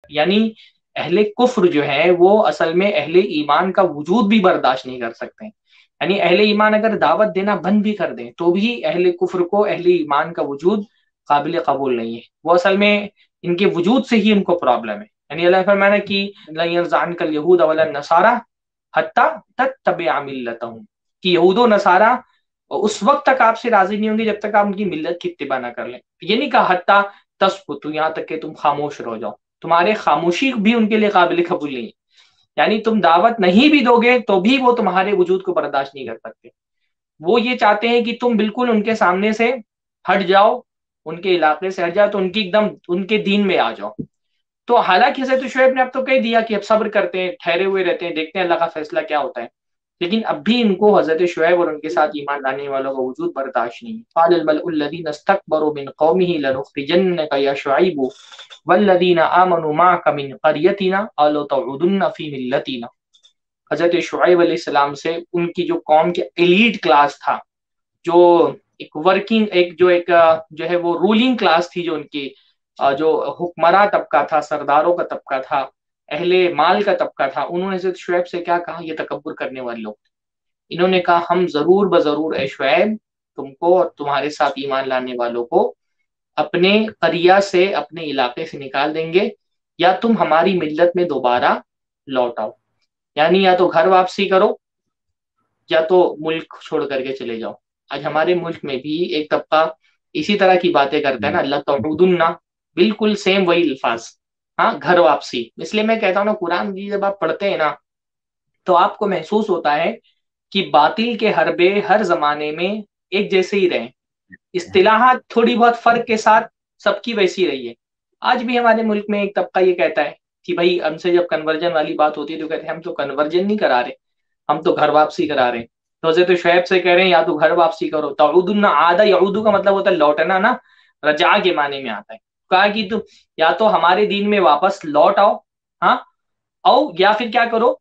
یعنی اہل کفر جو ہے وہ اصل میں اہل ایمان کا وجود بھی برداشت نہیں کر سکتے ہیں. یعنی اہل ایمان اگر دعوت دینا بند بھی کر دیں تو بھی اہل کفر کو اہل ایمان کا وجود قابل قبول نہیں ہے. وہ اصل میں ان کے وجود سے ہی ان کو پرابلم ہے. یعنی اللہ فرمانا کہ لن يرضعنك اليهود ولا النصارى حتى تتبع ملتهم، کہ یہود و نصارہ اس وقت تک آپ سے راضی نہیں ہوں گے جب تک آپ ان کی ملت کی اتباع نہ کر لیں. یہ نہیں کہا حتیٰ تسکتوا، یہاں تک کہ تم خاموش رہ جاؤ. تمہارے خاموشی بھی ان کے لیے قابل قبول نہیں ہے. یعنی تم دعوت نہیں بھی دو گے تو بھی وہ تمہارے وجود کو برداشت نہیں کر سکتے. وہ یہ چاہتے ہیں کہ تم بالکل ان کے سامنے سے ہٹ جاؤ، ان کے علاقے سے ہٹ جاؤ، تو ان کی ایک دم ان کے دین میں آ جاؤ. تو حالانکہ حضرت شعیب نے اب تو کہہ دیا کہ اب صبر کرتے ہیں، ٹھہرے ہوئے رہتے ہیں، دیکھتے ہیں اللہ کا فیصلہ کیا ہوتا ہے. لیکن اب بھی ان کو حضرت شعیب اور ان کے ساتھ ایمان لانے والوں کا وجود برداشت نہیں. قال الملأ الذين استكبروا من قومه لنخرجنك يا شعيب والذين آمنوا معك من قريتنا أو لتعودن في ملتنا. حضرت شعیب علیہ السلام سے ان کی جو قوم کے ایلیٹ کلاس تھا، جو ایک ورکنگ جو ہے وہ رولنگ کلاس تھی، جو ان کی جو حکمراں طبقہ تھا، سرداروں کا طبقہ تھا، اہل مال کا طبقہ تھا، انہوں نے حضرت شعیب سے کیا کہا؟ یہ تکبر کرنے والے لوگ. انہوں نے کہا ہم ضرور بضرور اے شعیب تم کو اور تمہارے ساتھ ایمان لانے والوں کو اپنے قریہ سے، اپنے علاقے سے نکال دیں گے، یا تم ہماری ملت میں دوبارہ لوٹ آؤ. یعنی یا تو گھر واپسی کرو یا تو ملک چھوڑ کر کے چلے جاؤ. آج ہمارے ملک میں بھی ایک طبقہ اسی طرح کی باتیں کرتا ہے نا، اللہ تعودن، بالکل سیم وہی الفاظ. ہاں، گھر واپسی. اس لیے میں کہتا ہوں نا، قرآن بھی جب آپ پڑھتے ہیں نا تو آپ کو محسوس ہوتا ہے کہ باطل کے حربے ہر زمانے میں ایک جیسے ہی رہے. اصطلاحات تھوڑی بہت فرق کے ساتھ سب کی ویسی رہی ہے. آج بھی ہمارے ملک میں ایک طبقہ یہ کہتا ہے کہ بھائی ہم سے جب کنورجن والی بات ہوتی ہے تو کہتے ہیں ہم تو کنورجن نہیں کرا رہے، ہم تو گھر واپسی کرا رہے ہیں. تو حضرت شعیب سے کہہ رہے ہیں یا تو گھر واپسی کرو. تعودن، عادہ یعودو کا مطلب ہوتا ہے لوٹنا نا، رجع کے معنی میں آتا ہے. کہا کہ تم یا تو ہمارے دین میں واپس لوٹ آؤ، ہاں، او یا پھر کیا کرو،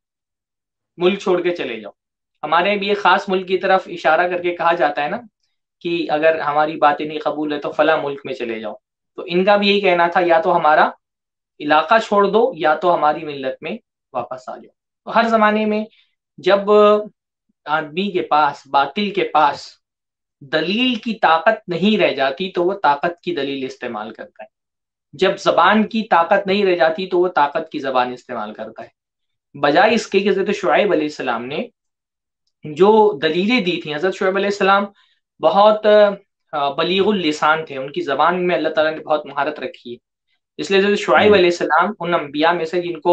ملک چھوڑ کے چلے جاؤ. ہمارے بھی ایک خاص ملک کی طرف اشارہ کر کے کہا جاتا ہے نا کہ اگر ہماری باتیں نہیں قبول ہے تو فلاں ملک میں چلے جاؤ. تو ان کا بھی یہی کہنا تھا یا تو ہمارا علاقہ چھوڑ دو یا تو ہماری ملت میں واپس آ جاؤ. تو ہر زمانے میں جب آدمی کے پاس، باطل کے پاس دلیل کی طاقت نہیں رہ جاتی تو وہ طاقت کی دلیل استعمال کرتا ہے. جب زبان کی طاقت نہیں رہ جاتی تو وہ طاقت کی زبان استعمال کرتا ہے. بجائے اس کے کہ حضرت شعیب علیہ السلام نے جو دلیلیں دی تھیں، حضرت شعیب علیہ السلام بہت بلیغ اللسان تھے، ان کی زبان میں اللہ تعالیٰ نے بہت مہارت رکھی ہے. اس لیے حضرت شعیب علیہ السلام ان انبیاء میں سے جن کو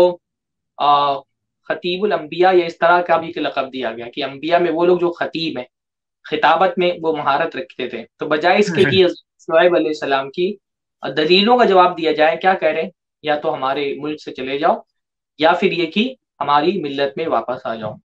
خطیب الانبیاء یا اس طرح کا بھی لقب دیا گیا کہ انبیاء میں وہ لوگ جو خطیب ہیں، خطابت میں وہ مہارت رکھتے تھے. تو بجائے اس کے کہ شعیب علیہ السلام کی دلیلوں کا جواب دیا جائے، کیا کہہ رہے ہیں؟ یا تو ہمارے ملک سے چلے جاؤ یا پھر یہ کہ ہماری ملت میں واپس آ جاؤ.